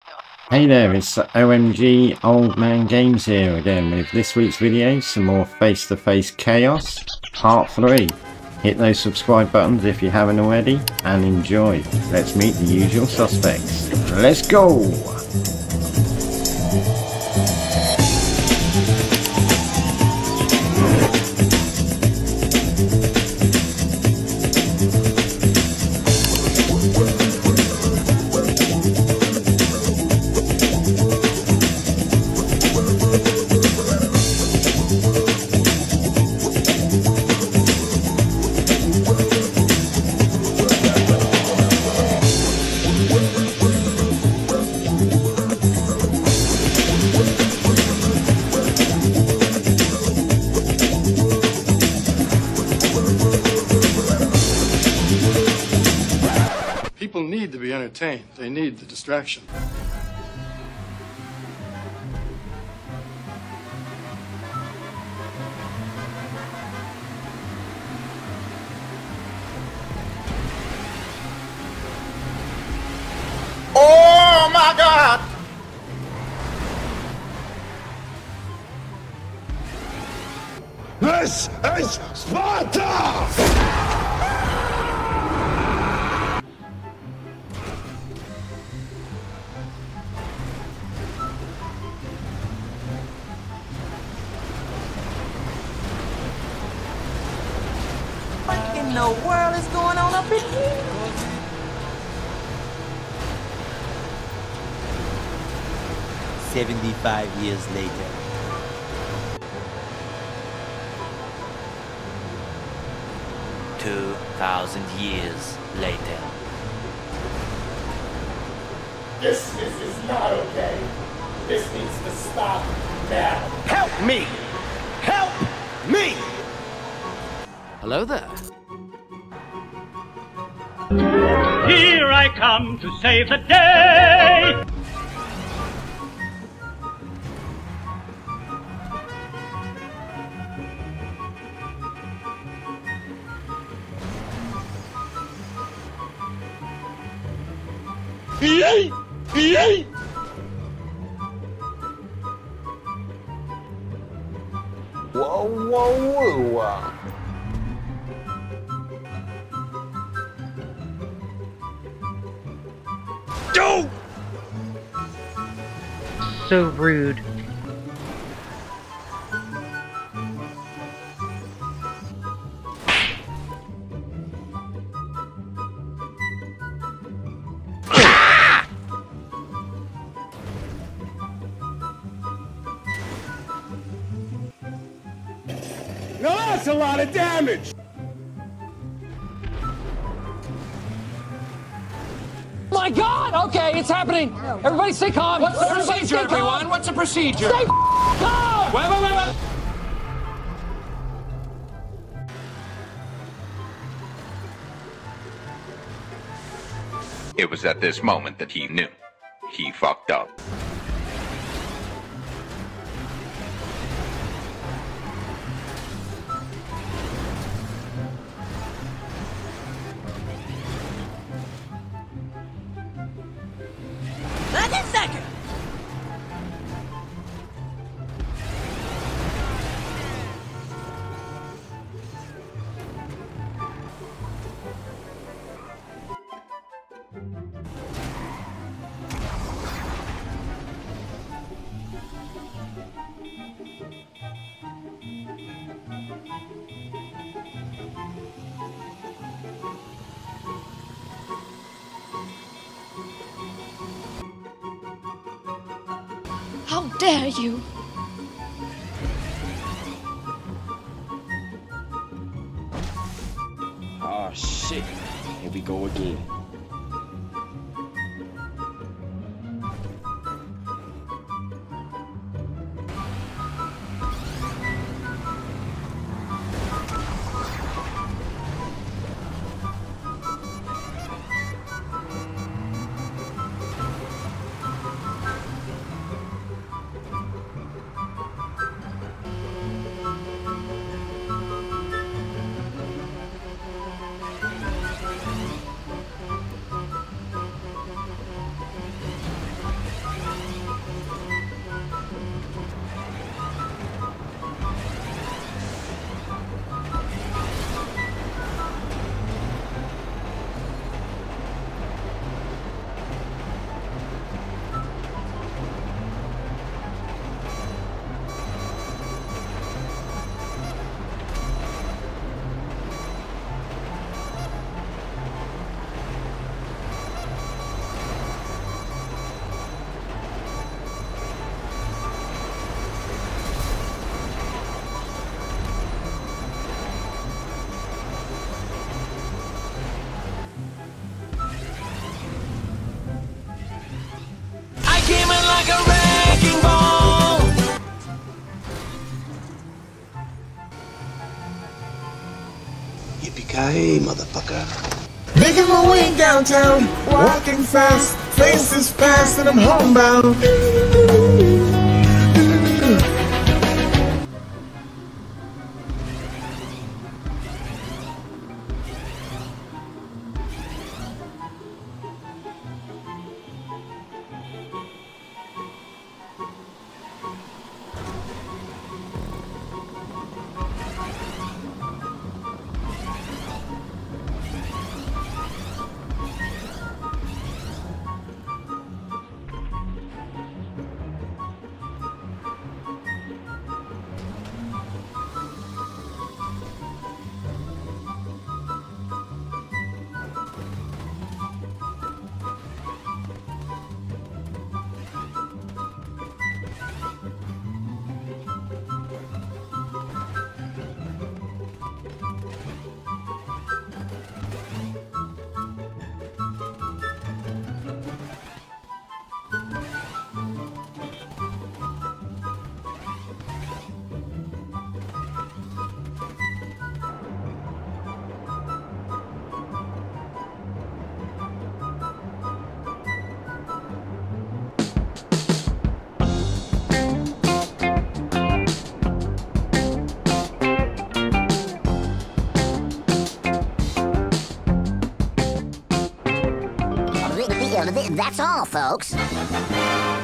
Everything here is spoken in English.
Hey there, it's O.M.G. Old Man Games here again with this week's video, some more face-to-face chaos, part 3. Hit those subscribe buttons if you haven't already, and enjoy. Let's meet the usual suspects. Let's go! People need to be entertained. They need the distraction. Oh my God! This is Sparta! What in the world is going on up in here? 75 years later. $2,000 later. This is not okay. This needs to stop now. Help me! Help me! Hello there. Here I come to save the day. Yay! Yay! Whoa, whoa, whoa. Go! So rude. Now that's a lot of damage! My God! Okay, it's happening. Everybody stay calm. What's the procedure, everyone? What's the procedure? Stay calm! Wait. It was at this moment that he knew. He fucked up. Not a second. How dare you! Oh shit, here we go again. Yippee-ki-yay, motherfucker. Making my way downtown, walking fast, faces fast, and I'm homebound. That's all, folks.